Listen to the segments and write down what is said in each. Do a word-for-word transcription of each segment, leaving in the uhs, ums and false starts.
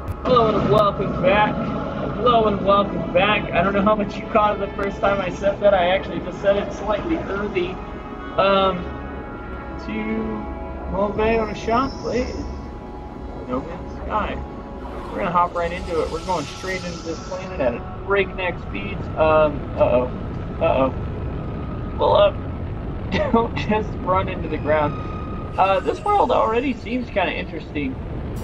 Hello and welcome back. Hello and welcome back. I don't know how much you caught it the first time I said that. I actually just said it slightly early. Um, to Mobile on a shot, please. No Man's Sky. We're gonna hop right into it. We're going straight into this planet at breakneck speeds. Um, uh-oh. Uh-oh. Pull up. Don't just run into the ground. Uh, this world already seems kind of interesting.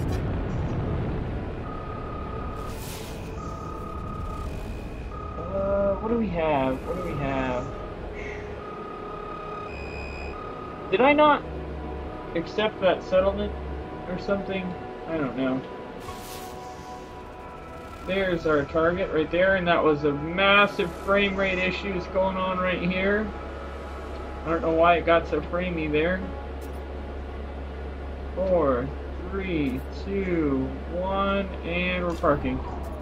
Uh, what do we have? What do we have? Did I not accept that settlement or something? I don't know. There's our target right there, and that was a massive frame rate issues going on right here. I don't know why it got so framey there. Four, three, two, one, and we're parking.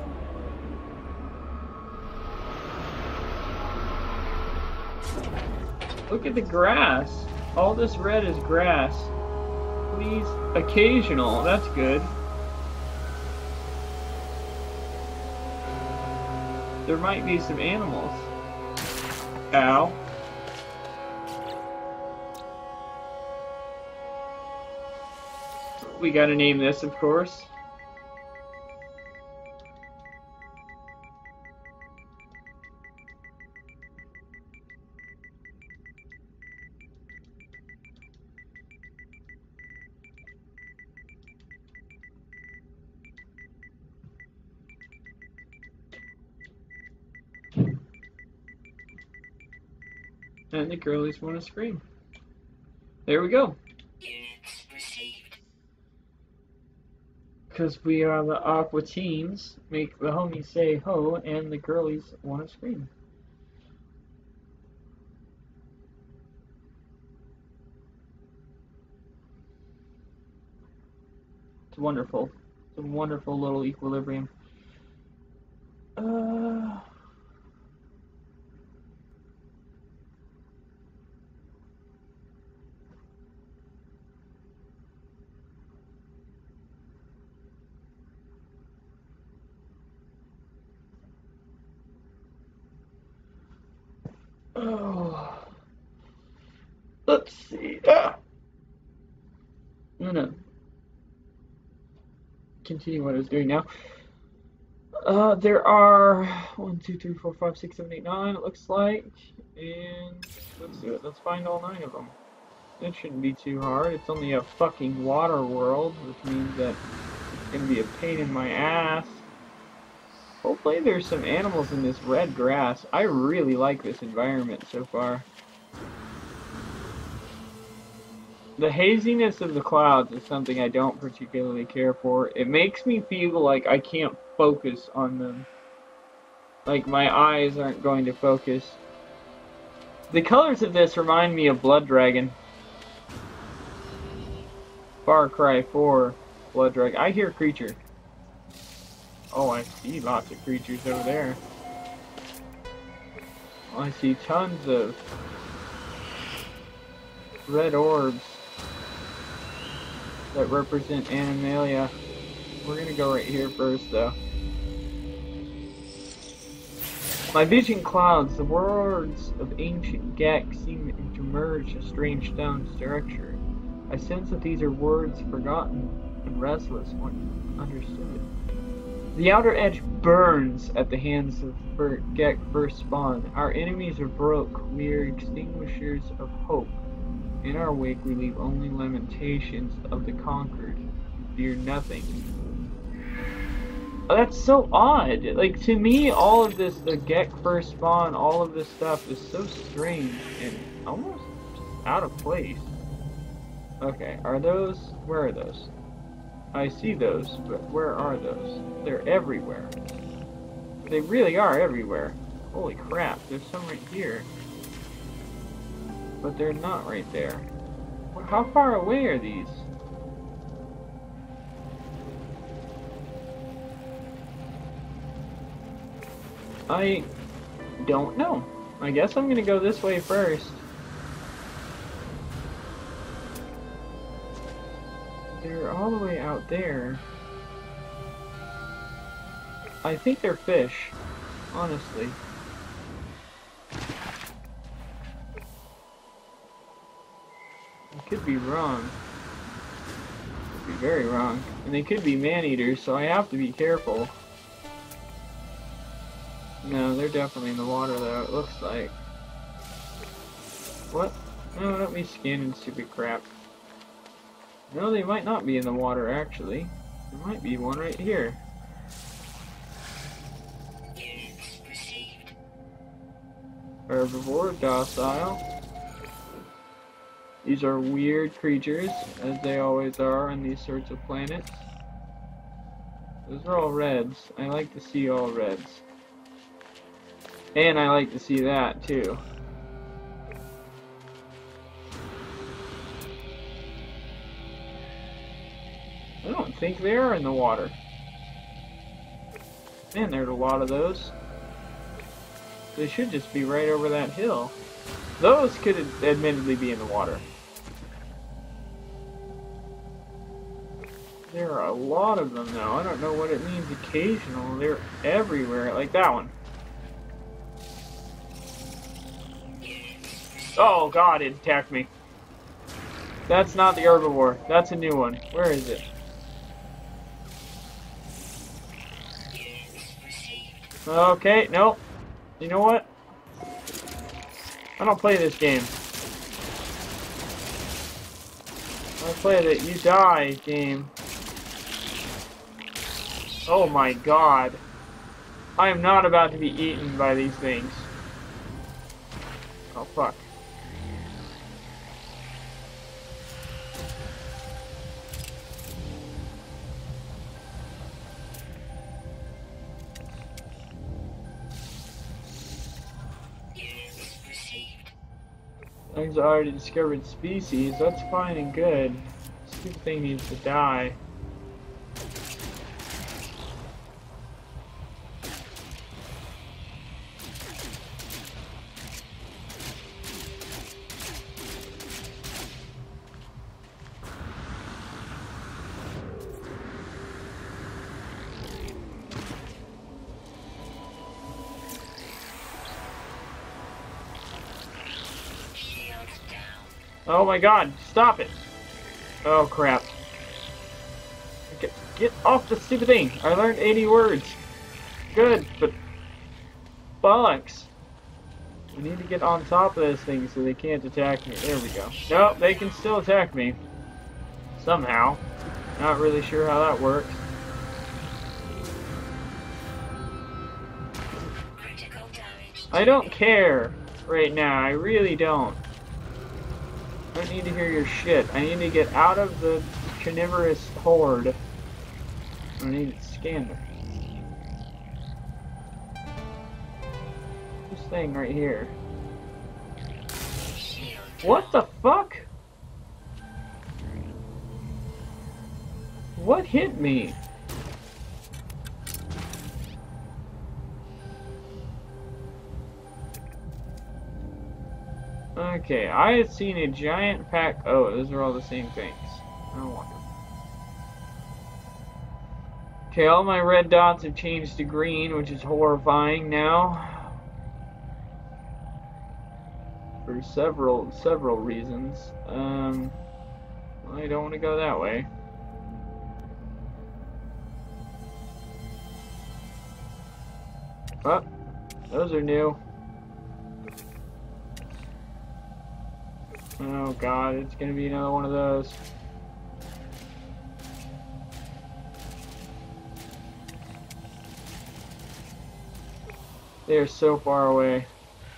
Look at the grass. All this red is grass. Please, occasional. That's good. There might be some animals. Ow. We gotta name this, of course. And the girlies want to scream. There we go. Because we are the Aqua Teens, make the homies say ho, and the girlies want to scream. It's wonderful. It's a wonderful little equilibrium. Uh... Oh, let's see. Ah. I'm gonna continue what I was doing now. Uh, there are one, two, three, four, five, six, seven, eight, nine. It looks like, and let's do it. Let's find all nine of them. It shouldn't be too hard. It's only a fucking water world, which means that it's gonna be a pain in my ass. Hopefully there's some animals in this red grass. I really like this environment so far. The haziness of the clouds is something I don't particularly care for. It makes me feel like I can't focus on them. Like my eyes aren't going to focus. The colors of this remind me of Blood Dragon. Far Cry four, Blood Dragon. I hear creature. Oh, I see lots of creatures over there. I see tons of red orbs that represent Animalia. We're gonna go right here first, though. My vision clouds, the words of ancient Gek seem to merge a strange stone structure. I sense that these are words forgotten and restless when understood. The outer edge burns at the hands of Gek first spawn. Our enemies are broke. We are extinguishers of hope. In our wake we leave only lamentations of the conquered. Fear nothing. Oh, that's so odd. Like, to me, all of this, the Gek first spawn, all of this stuff is so strange and almost just out of place. Okay, are those? Where are those? I see those, but where are those? They're everywhere. They really are everywhere. Holy crap, there's some right here. But they're not right there. How far away are these? I don't know. I guess I'm gonna go this way first. They're all the way out there. I think they're fish, honestly. I could be wrong. Could be very wrong. And they could be man-eaters, so I have to be careful. No, they're definitely in the water though, it looks like. What? No, don't be scanning stupid crap. No, they might not be in the water actually. There might be one right here. Herbivore, docile. These are weird creatures, as they always are on these sorts of planets. Those are all reds. I like to see all reds. And I like to see that, too. I don't think they are in the water. Man, there's a lot of those. They should just be right over that hill. Those could admittedly be in the water. There are a lot of them now. I don't know what it means occasional. They're everywhere, like that one. Oh god, it attacked me. That's not the herbivore. That's a new one. Where is it? Okay, nope. You know what? I don't play this game. I play that you die game. Oh my god. I am not about to be eaten by these things. Oh fuck. Things are already discovered species. That's fine and good. Stupid thing needs to die. Oh my god, stop it! Oh crap. Get, get off the stupid thing! I learned eighty words! Good, but... bollocks! We need to get on top of this thing so they can't attack me. There we go. Nope, they can still attack me. Somehow. Not really sure how that works. I don't care right now, I really don't. I don't need to hear your shit. I need to get out of the carnivorous horde. I need to scan them. This thing right here. What the fuck? What hit me? Okay, I had seen a giant pack. Oh, those are all the same things. No wonder. Okay, all my red dots have changed to green, which is horrifying now. For several, several reasons. Um, well, I don't want to go that way. Oh, those are new. Oh god, it's gonna be another one of those. They're so far away.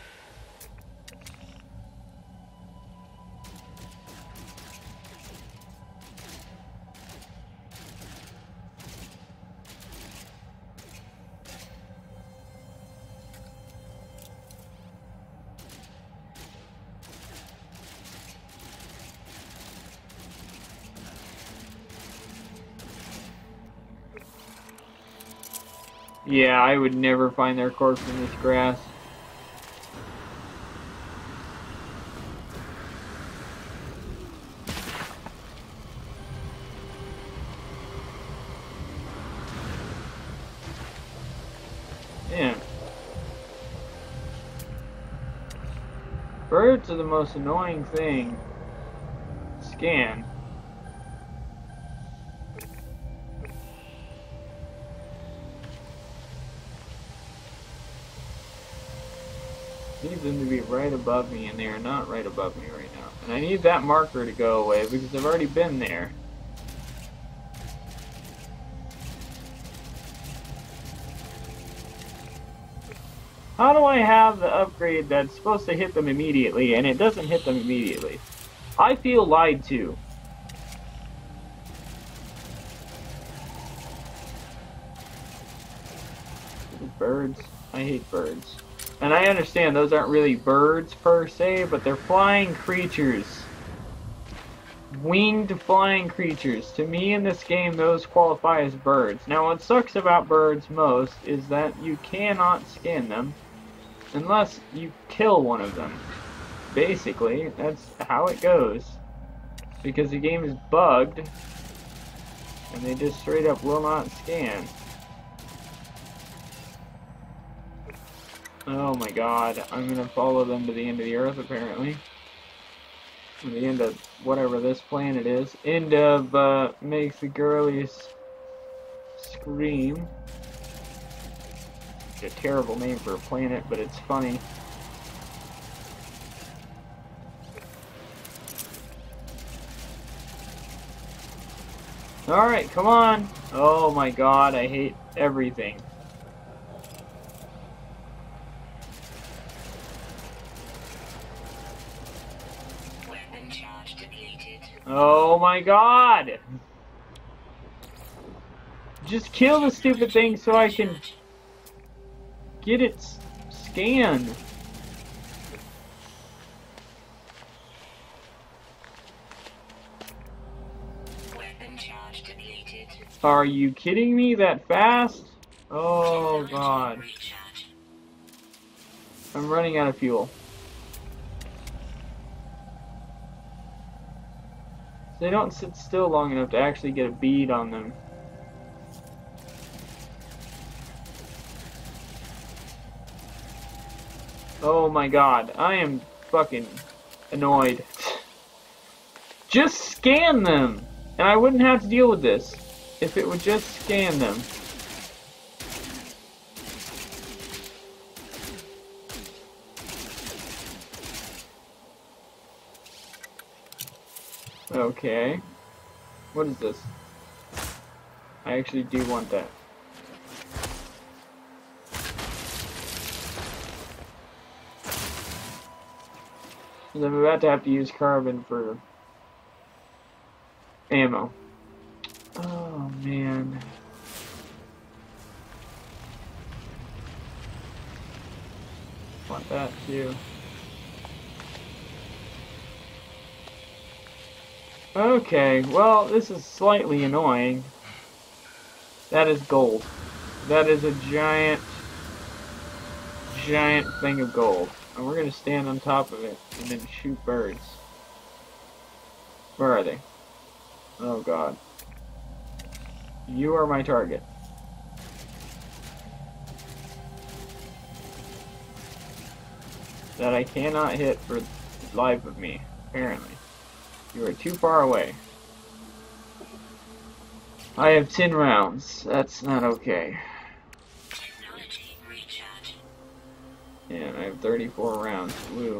Yeah, I would never find their corpse in this grass. Yeah. Birds are the most annoying thing to scan. I need them to be right above me, and they are not right above me right now. And I need that marker to go away because I've already been there. How do I have the upgrade that's supposed to hit them immediately, and it doesn't hit them immediately? I feel lied to. Birds. I hate birds. And I understand those aren't really birds per se, but they're flying creatures. Winged flying creatures. To me in this game, those qualify as birds. Now what sucks about birds most is that you cannot scan them unless you kill one of them. Basically, that's how it goes. Because the game is bugged, and they just straight up will not scan. Oh my god, I'm gonna follow them to the end of the earth apparently. To the end of whatever this planet is. End of, uh, makes the girlies scream. It's a terrible name for a planet, but it's funny. Alright, come on! Oh my god, I hate everything. Weapon charge depleted. Oh my god! Just kill the stupid thing so I can get it scanned. Weapon charge depleted. Are you kidding me that fast? Oh god. Recharge. I'm running out of fuel. They don't sit still long enough to actually get a bead on them. Oh my god, I am fucking annoyed. Just scan them! And I wouldn't have to deal with this if it would just scan them. Okay. What is this? I actually do want that. Because I'm about to have to use carbon for ammo. Oh man. Want that too. Okay, well, this is slightly annoying. That is gold. That is a giant, giant thing of gold. And we're gonna stand on top of it and then shoot birds. Where are they? Oh god. You are my target. That I cannot hit for the life of me, apparently. You are too far away. I have ten rounds. That's not okay. Technology recharge. And I have thirty-four rounds. Woo.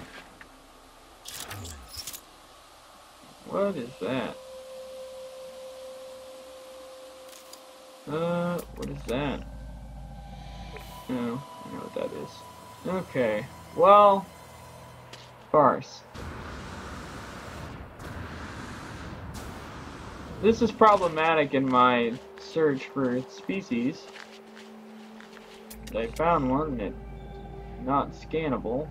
What is that? Uh, what is that? Oh, I know what that is. Okay. Well, farce. This is problematic in my search for species. I found one that's not scannable.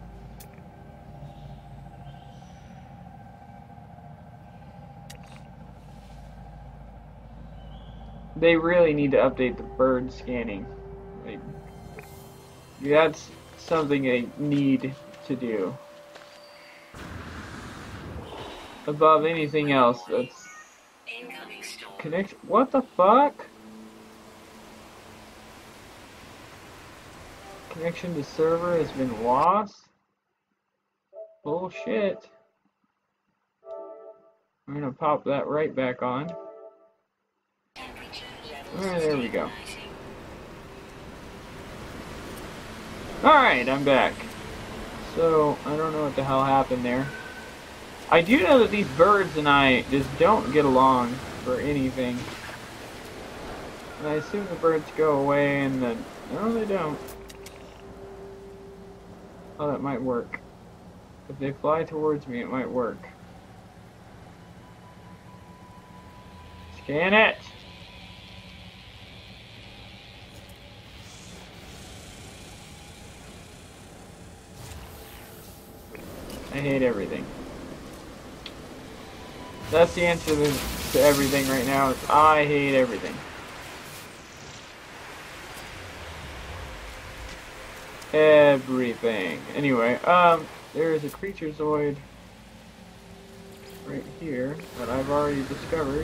They really need to update the bird scanning. Like, that's something they need to do. Above anything else, that's Incoming storm. connect. What the fuck? Connection to server has been lost. Bullshit. I'm gonna pop that right back on. Alright, there we go. Alright, I'm back. So, I don't know what the hell happened there. I do know that these birds and I just don't get along for anything. And I assume the birds go away and then... No, they don't. Oh, that might work. If they fly towards me, it might work. Scan it! I hate everything. That's the answer to, to everything right now. Is I hate everything. Everything. Anyway, um, there is a creature zoid right here that I've already discovered.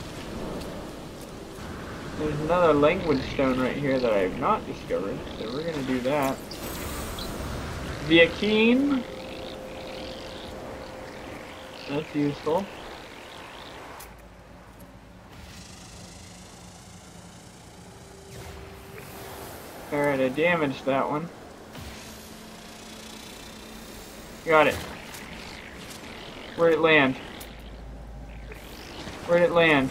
There's another language stone right here that I have not discovered, so we're gonna do that. Viakin. That's useful. Alright, I damaged that one. Got it. Where'd it land? Where'd it land?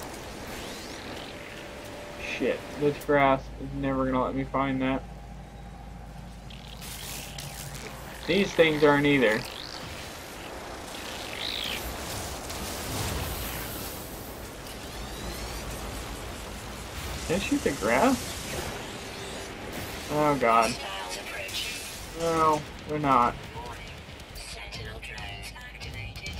Shit, this grass is never gonna let me find that. These things aren't either. Can I shoot the grass? Oh god. No, they're not. Sentinel drones activated.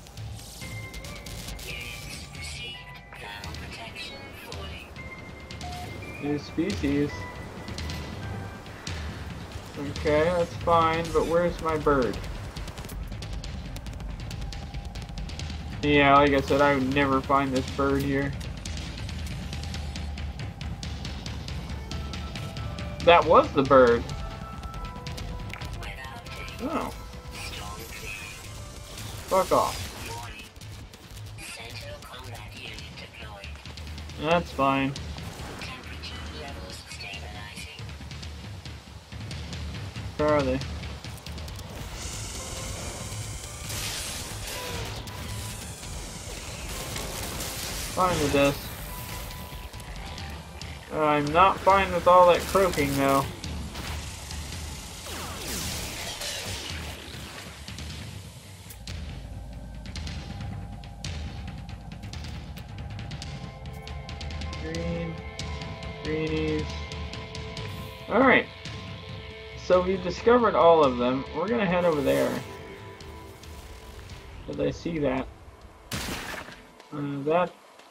Units received thermal protection falling. New species. Okay, that's fine, but where's my bird? Yeah, like I said, I would never find this bird here. That was the bird. Oh. Fuck off. Warning. Sentinel combat unit deployed. That's fine. Temperature levels stabilizing. Where are they? Fine with this. Uh, I'm not fine with all that croaking though. Green. Greenies. Alright. So we've discovered all of them. We're gonna head over there. Because I see that. Uh, that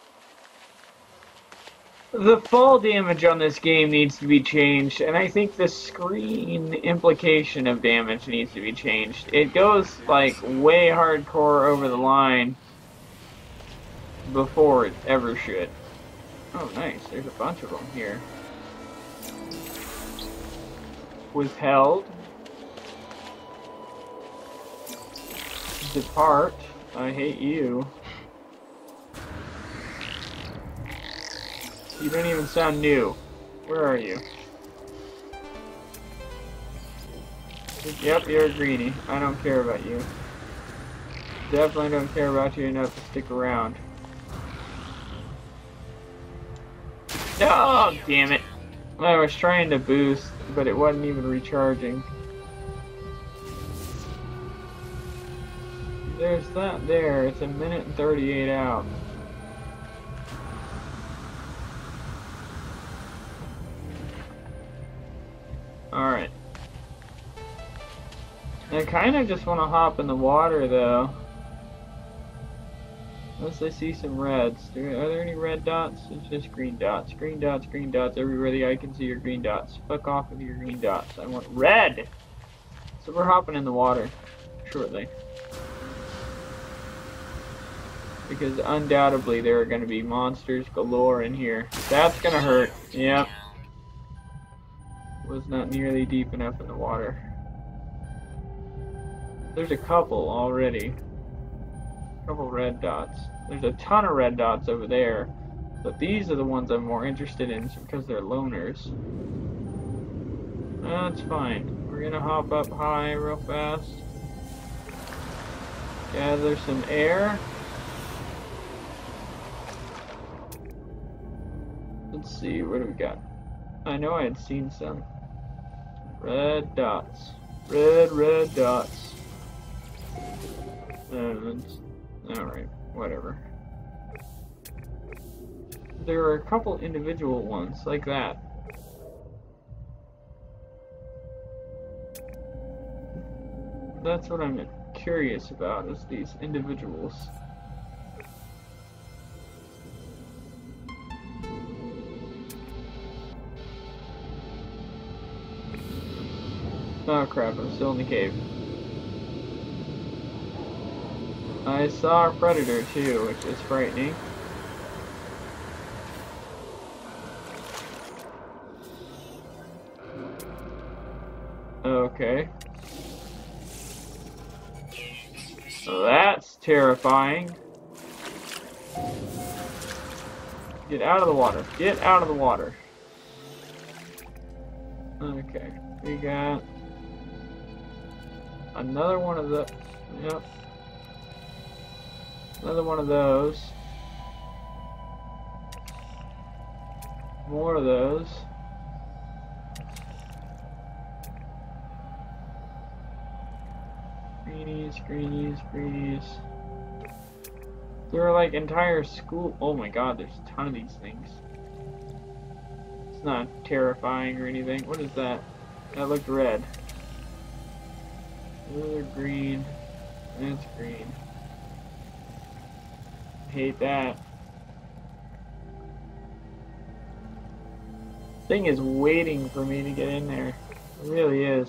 The fall damage on this game needs to be changed, and I think the screen implication of damage needs to be changed. It goes, like, way hardcore over the line before it ever should. Oh, nice. There's a bunch of them here. Withheld. Depart. I hate you. You don't even sound new. Where are you? Yep, you're a greenie. I don't care about you. Definitely don't care about you enough to stick around. Oh, damn it. I was trying to boost, but it wasn't even recharging. There's that there. It's a minute and thirty-eight out. Alright. I kind of just want to hop in the water, though. Unless I see some reds. Are there any red dots? It's just green dots. Green dots, green dots. Everywhere the eye can see your green dots. Fuck off with your green dots. I want red! So we're hopping in the water shortly. Because undoubtedly there are going to be monsters galore in here. That's going to hurt. Yep. was not nearly deep enough in the water. There's a couple already. A couple red dots. There's a ton of red dots over there, but these are the ones I'm more interested in because they're loners. That's fine. We're gonna hop up high real fast. Gather some air. Let's see, what do we got? I know I had seen some. Red dots. Red, red dots. And, alright, whatever. There are a couple individual ones, like that. That's what I'm curious about, is these individuals. Oh crap, I'm still in the cave. I saw a predator too, which is frightening. Okay. That's terrifying. Get out of the water. Get out of the water. Okay. We got another one of the... Yep. Another one of those. More of those. Greenies, greenies, greenies. There are like entire school. Oh my god, there's a ton of these things. It's not terrifying or anything. What is that? That looked red. Those are green. That's green. Hate that. Thing is waiting for me to get in there. It really is.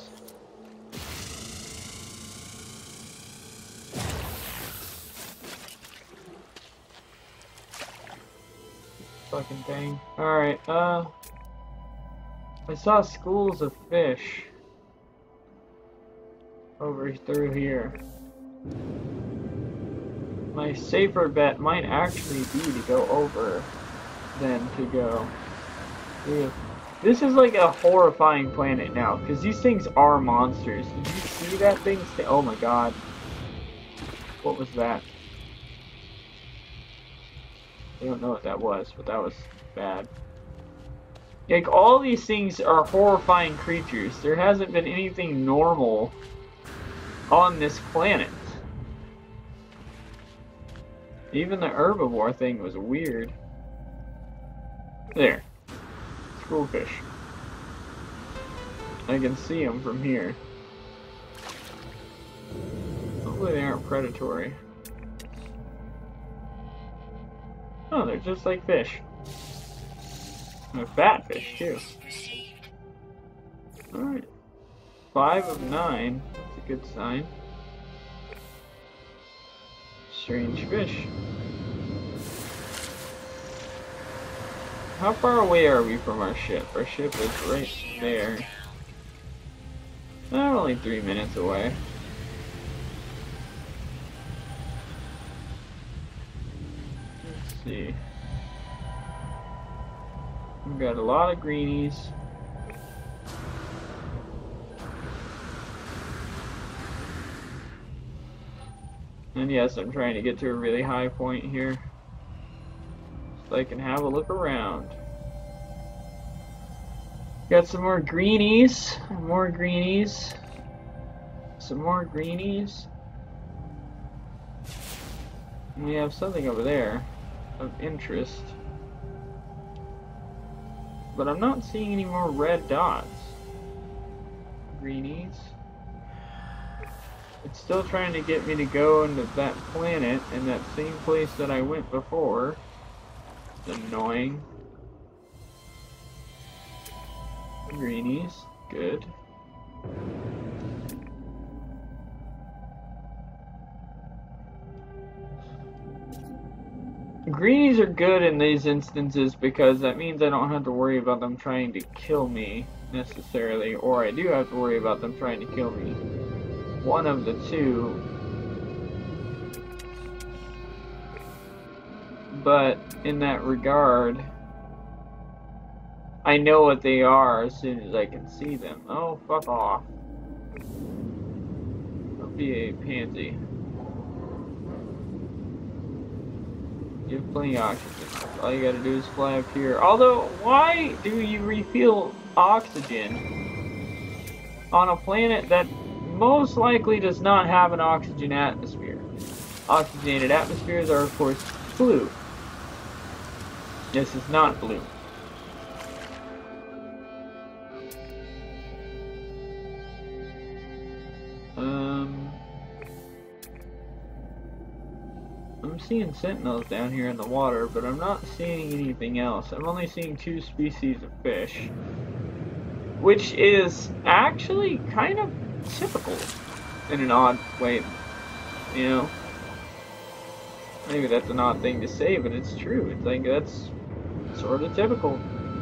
Fucking thing. Alright, uh... I saw schools of fish over through here. My safer bet might actually be to go over than to go through. This is like a horrifying planet now, because these things are monsters. Did you see that thing? Oh my god. What was that? I don't know what that was, but that was bad. Like, all these things are horrifying creatures. There hasn't been anything normal on this planet. Even the herbivore thing was weird. There. Schoolfish. I can see them from here. Hopefully they aren't predatory. Oh, they're just like fish. And they're fat fish, too. Alright. Five of nine. That's a good sign. Strange fish. How far away are we from our ship? Our ship is right there. Not only three minutes away. Let's see. We've got a lot of greenies. And yes, I'm trying to get to a really high point here, so I can have a look around. Got some more greenies, more greenies, some more greenies. And we have something over there of interest. But I'm not seeing any more red dots. Greenies. It's still trying to get me to go into that planet in that same place that I went before. It's annoying. Greenies. Good. Greenies are good in these instances because that means I don't have to worry about them trying to kill me necessarily, or I do have to worry about them trying to kill me. One of the two. But in that regard, I know what they are as soon as I can see them. Oh, fuck off. Don't be a pansy. You have plenty of oxygen. All you gotta do is fly up here. Although, why do you refuel oxygen on a planet that most likely does not have an oxygen atmosphere? Oxygenated atmospheres are, of course, blue. This is not blue. Um... I'm seeing sentinels down here in the water, but I'm not seeing anything else. I'm only seeing two species of fish, which is actually kind of typical in an odd way, you know? Maybe that's an odd thing to say, but it's true. It's like, that's sort of typical.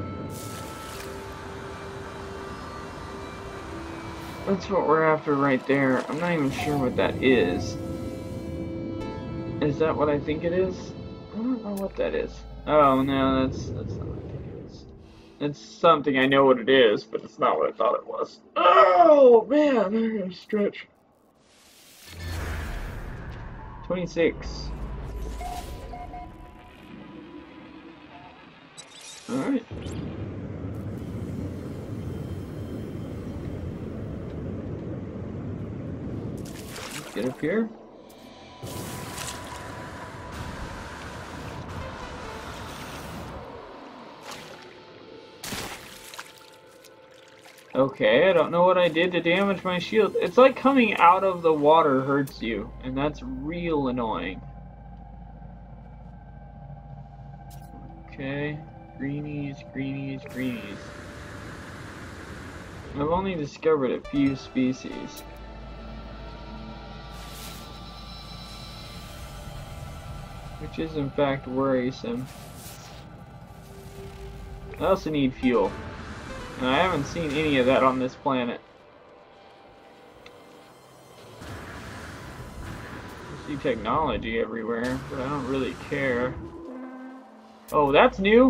That's what we're after right there. I'm not even sure what that is. Is that what I think it is? I don't know what that is. Oh, no, that's, that's not what I think it is. It's something I know what it is, but it's not what I thought it was. Oh, man, I'm gonna stretch. twenty-six. Alright. Let's get up here. Okay, I don't know what I did to damage my shield. It's like coming out of the water hurts you, and that's real annoying. Okay, greenies, greenies, greenies. I've only discovered a few species. Which is in fact worrisome. I also need fuel. And I haven't seen any of that on this planet. I see technology everywhere, but I don't really care. Oh, that's new!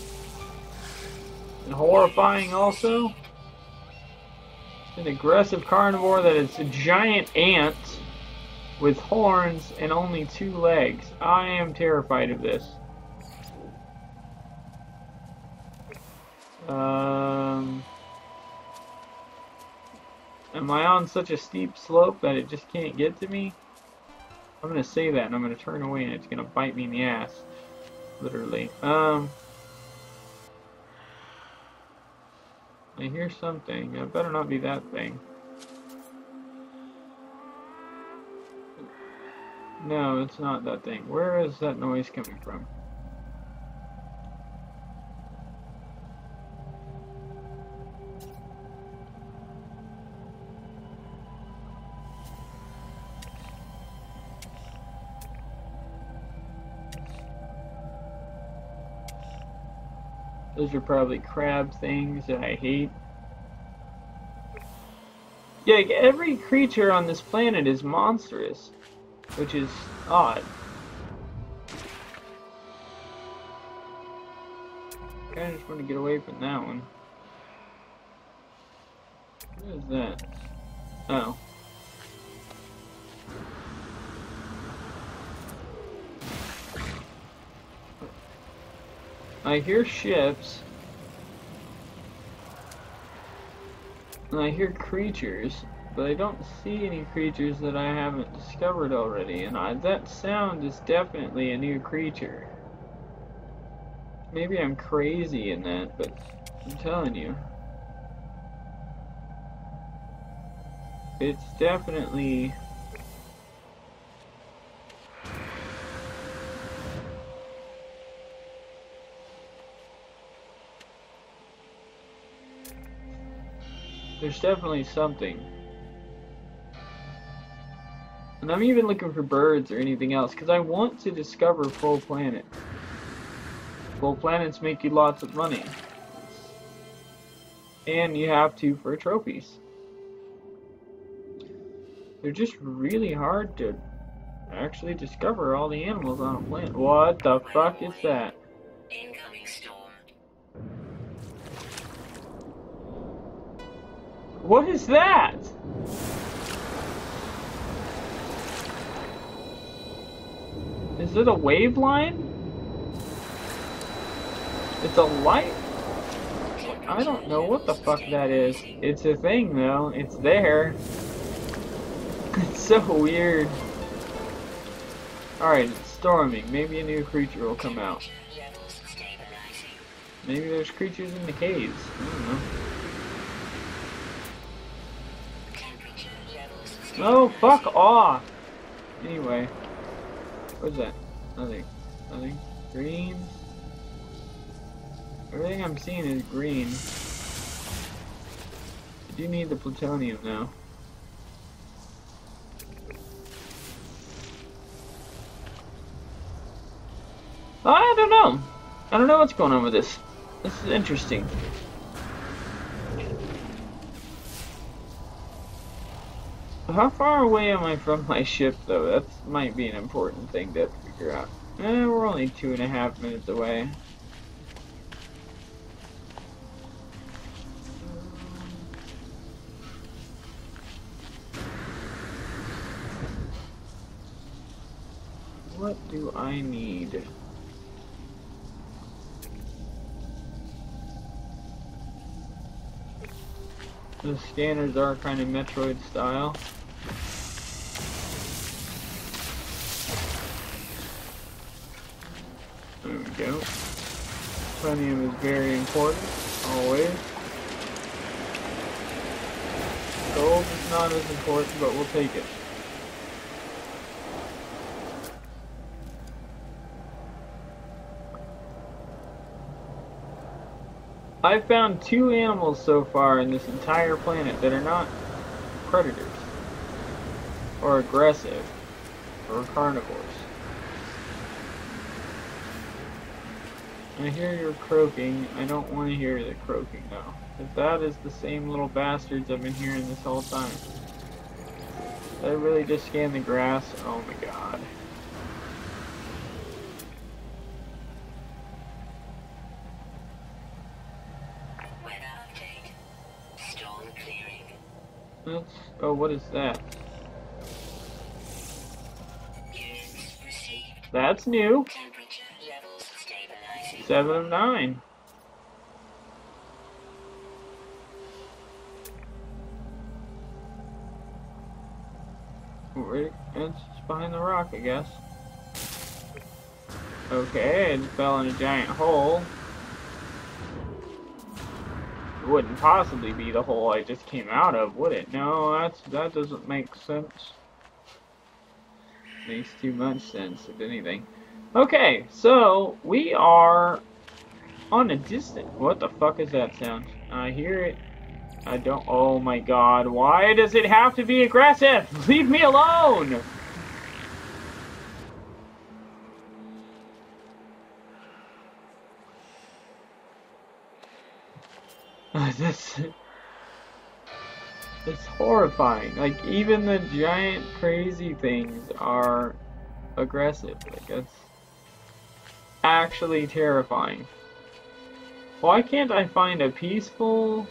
And horrifying also. An aggressive carnivore that is a giant ant with horns and only two legs. I am terrified of this. Um, am I on such a steep slope that it just can't get to me? I'm gonna say that and I'm gonna turn away and it's gonna bite me in the ass. Literally. Um, I hear something. It better not be that thing. No, it's not that thing. Where is that noise coming from? Those are probably crab things that I hate. Yeah, like every creature on this planet is monstrous, which is odd. I kinda just want to get away from that one. What is that? Oh. I hear ships. And I hear creatures, but I don't see any creatures that I haven't discovered already, and I, that sound is definitely a new creature. Maybe I'm crazy in that, but I'm telling you. It's definitely... There's definitely something. And I'm even looking for birds or anything else, because I want to discover full planets. Full planets make you lots of money. And you have to for trophies. They're just really hard to actually discover all the animals on a planet. What the fuck is that? Incoming storm. What is that? Is it a wave line? It's a light? I don't know what the fuck that is. It's a thing though. It's there. It's so weird. Alright, it's storming. Maybe a new creature will come out. Levels stabilizing. Maybe there's creatures in the caves. I don't know. Temperature levels Oh, stabilizing. fuck off! Anyway. What's that? Nothing. Nothing. Green. Everything I'm seeing is green. I do need the plutonium now. I don't know. I don't know what's going on with this. This is interesting. How far away am I from my ship, though? That might be an important thing to figure out. Eh, we're only two and a half minutes away. What do I need? The scanners are kind of Metroid style. There we go. Plutonium is very important, always. Gold is not as important, but we'll take it. I've found two animals so far in this entire planet that are not predators, or aggressive, or carnivores. I hear you're croaking. I don't want to hear the croaking though. If that is the same little bastards I've been hearing this whole time. Did I really just scan the grass? Oh my god. Weather update. Storm clearing. That's, oh, what is that? Units received. That's new. Temperature levels stabilizing. Seven of nine. Where- It's behind the rock, I guess. Okay, it fell in a giant hole. It wouldn't possibly be the hole I just came out of, would it? No, that's that doesn't make sense. Makes too much sense, if anything. Okay, so we are on a distant. What the fuck is that sound? I hear it. I don't. Oh my god, why does it have to be aggressive? Leave me alone! This. It's horrifying. Like, even the giant crazy things are aggressive. Like, it's actually terrifying. Why can't I find a peaceful,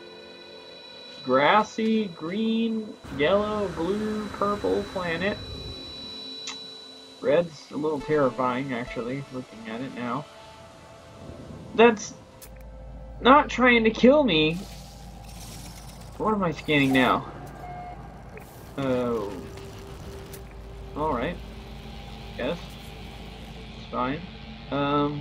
grassy, green, yellow, blue, purple planet? Red's a little terrifying, actually, looking at it now. That's not trying to kill me. What am I scanning now? Oh. Alright. Yes. It's fine. Um.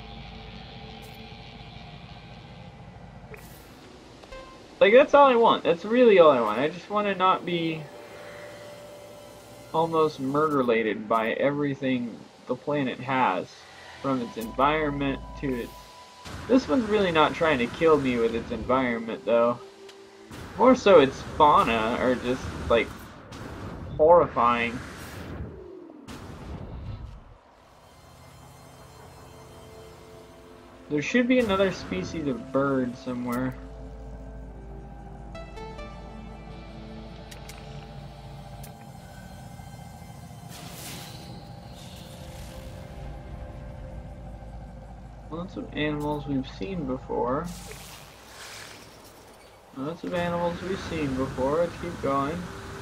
Like, that's all I want. That's really all I want. I just want to not be almost murder-lated by everything the planet has. From its environment to its... This one's really not trying to kill me with its environment, though. More so its fauna, or just, like, horrifying. There should be another species of bird somewhere. Lots of animals we've seen before. Lots of animals we've seen before. Let's keep going.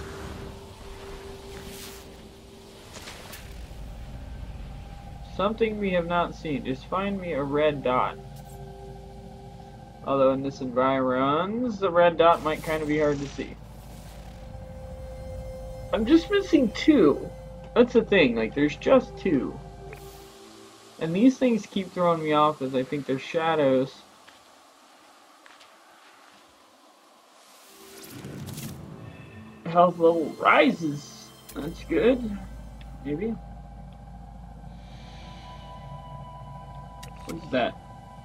Something we have not seen. Just find me a red dot. Although in this environment, the red dot might kind of be hard to see. I'm just missing two. That's the thing. Like, there's just two. And these things keep throwing me off as I think they're shadows. Health level rises. That's good. Maybe. What's that?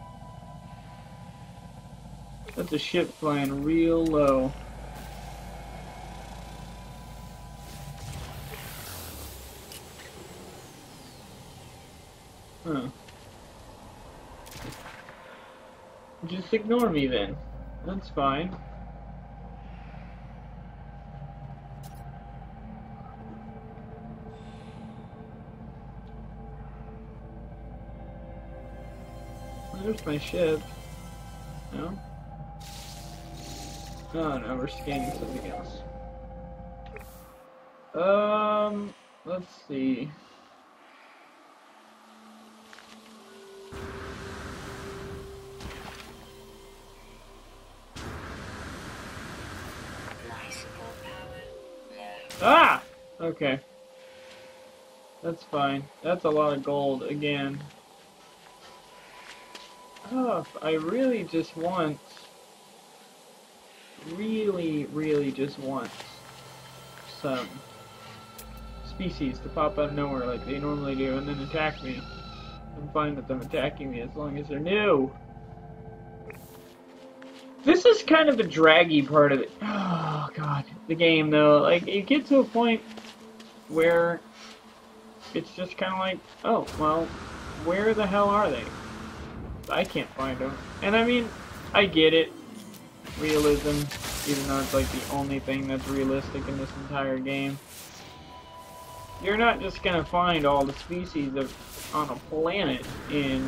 That's a ship flying real low. Huh. Just ignore me then. That's fine. There's my ship. No? Oh no, we're scanning something else. Um, let's see. Ah! Okay. That's fine. That's a lot of gold again. Oh, I really just want, really, really just want some species to pop out of nowhere like they normally do and then attack me. I'm fine with them attacking me as long as they're new. This is kind of a draggy part of it. Oh, God. The game, though. Like, you get to a point where it's just kind of like, oh, well, where the hell are they? I can't find them. And I mean, I get it. Realism, even though it's like the only thing that's realistic in this entire game. You're not just gonna find all the species of, on a planet in,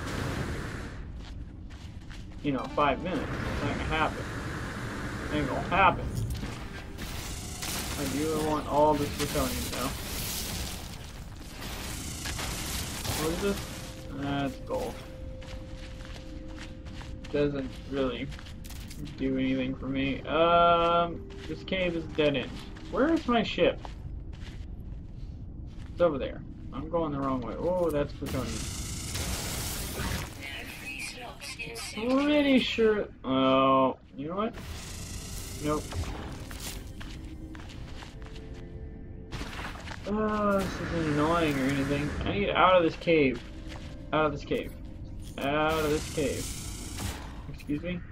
you know, five minutes. It's not gonna happen. It ain't gonna happen. I do want all this plutonium though. What is this? That's gold. Doesn't really do anything for me. Um, this cave is dead end. Where is my ship? It's over there. I'm going the wrong way. Oh, that's plutonium. Pretty sure. Oh, you know what? Nope. Oh, this isn't annoying or anything. I need out of this cave. Out of this cave. Out of this cave. Excuse me?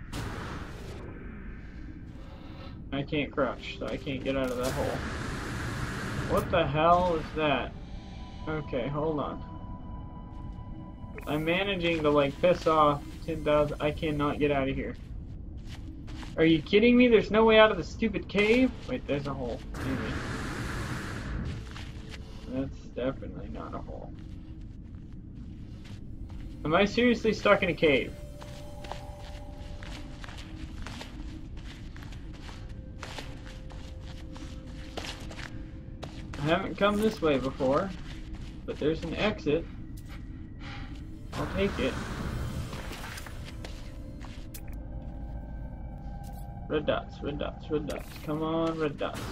I can't crouch, so I can't get out of that hole. What the hell is that? Okay, hold on. I'm managing to, like, piss off ten thousand. I cannot get out of here. Are you kidding me? There's no way out of the stupid cave? Wait, there's a hole. Maybe. That's definitely not a hole. Am I seriously stuck in a cave? I haven't come this way before, but there's an exit. I'll take it. Red dots, red dots, red dots. Come on, red dots.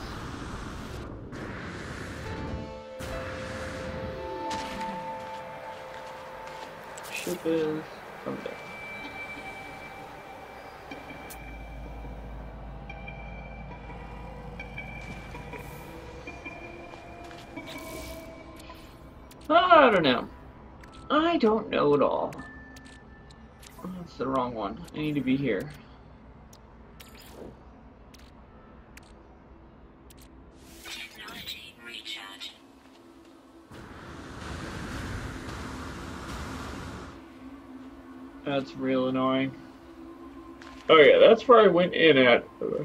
Ship is over there. I don't know. I don't know at all. That's the wrong one. I need to be here. Technology That's real annoying. Oh yeah, that's where I went in at.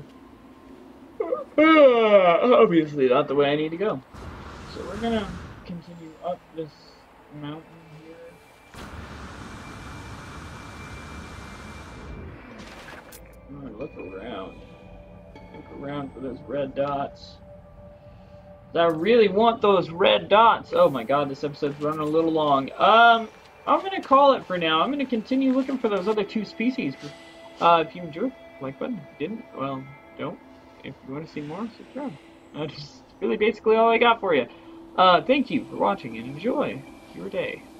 Uh, obviously not the way I need to go. So we're gonna continue up this mountain here. I'm gonna look around. Look around for those red dots. I really want those red dots. Oh my god, this episode's running a little long. Um, I'm gonna call it for now. I'm gonna continue looking for those other two species. Uh, if you enjoyed, like button. If you didn't, well, don't. If you want to see more, subscribe. That's really basically all I got for you. Uh, thank you for watching and enjoy your day.